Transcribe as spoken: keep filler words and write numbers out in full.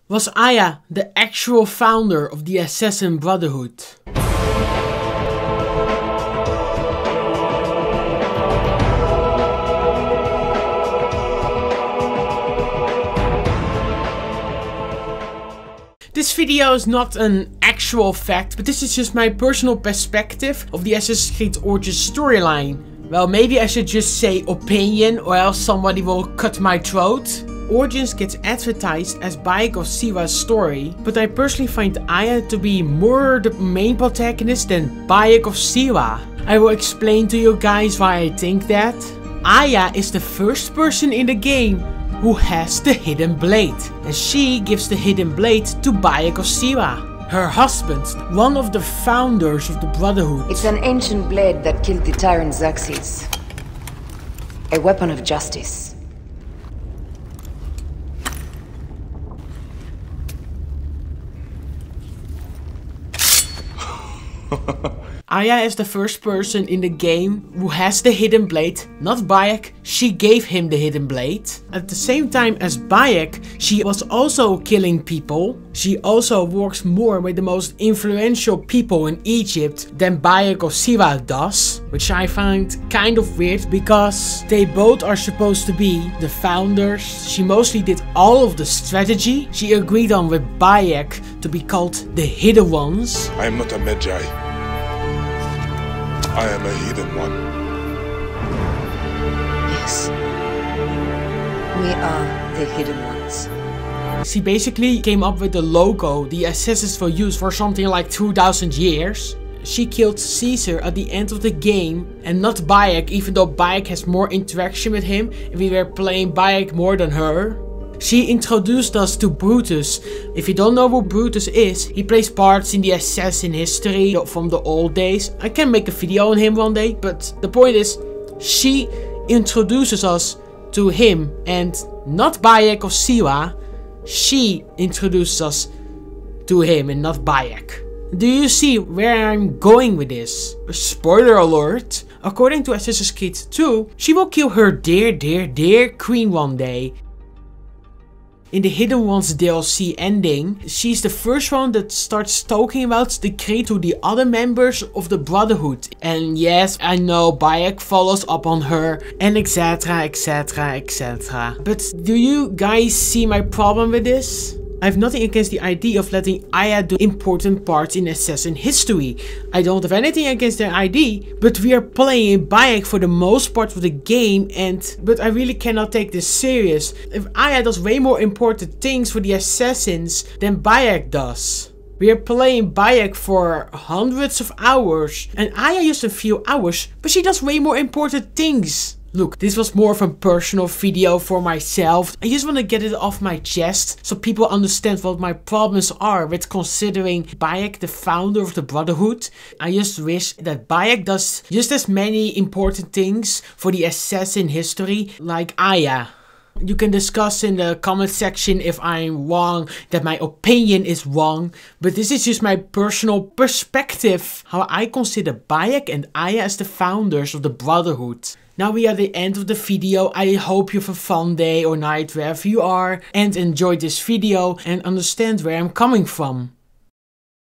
Was Aya the actual founder of the Assassin Brotherhood? This video is not an actual fact, but this is just my personal perspective of the Assassin's Creed Origins storyline. Well, maybe I should just say opinion, or else somebody will cut my throat. Origins gets advertised as Bayek of Siwa's story, but I personally find Aya to be more the main protagonist than Bayek of Siwa. I will explain to you guys why I think that. Aya is the first person in the game who has the hidden blade, and she gives the hidden blade to Bayek of Siwa, her husband, one of the founders of the Brotherhood. It's an ancient blade that killed the tyrant Xerxes. A weapon of justice. Aya is the first person in the game who has the hidden blade, not Bayek. She gave him the hidden blade. At the same time as Bayek, she was also killing people. She also works more with the most influential people in Egypt than Bayek of Siwa does, which I find kind of weird because they both are supposed to be the founders. She mostly did all of the strategy. She agreed on with Bayek to be called the Hidden Ones. I am not a Magi. I am a hidden one. Yes. We are the hidden ones. She basically came up with the logo the assassins will use for something like two thousand years. She killed Caesar at the end of the game and not Bayek, even though Bayek has more interaction with him and we were playing Bayek more than her. She introduced us to Brutus. If you don't know who Brutus is, he plays parts in the assassin history from the old days. I can make a video on him one day, but the point is, she introduces us to him and not Bayek of Siwa. She introduces us to him and not Bayek. Do you see where I'm going with this? Spoiler alert! According to Assassin's Creed two, she will kill her dear, dear, dear queen one day. In the Hidden Ones D L C ending, she's the first one that starts talking about the creed to the other members of the Brotherhood. And yes, I know Bayek follows up on her and etc, etc, et cetera. But do you guys see my problem with this? I have nothing against the idea of letting Aya do important parts in assassin history. I don't have anything against the idea, but we are playing Bayek for the most part of the game and but I really cannot take this serious. If Aya does way more important things for the assassins than Bayek does. We are playing Bayek for hundreds of hours and Aya just a few hours, but she does way more important things. Look, this was more of a personal video for myself. I just want to get it off my chest so people understand what my problems are with considering Bayek the founder of the Brotherhood. I just wish that Bayek does just as many important things for the assassin history like Aya. You can discuss in the comment section if I'm wrong, that my opinion is wrong, but this is just my personal perspective, how I consider Bayek and Aya as the founders of the Brotherhood. Now we are at the end of the video. I hope you have a fun day or night wherever you are and enjoyed this video and understand where I'm coming from.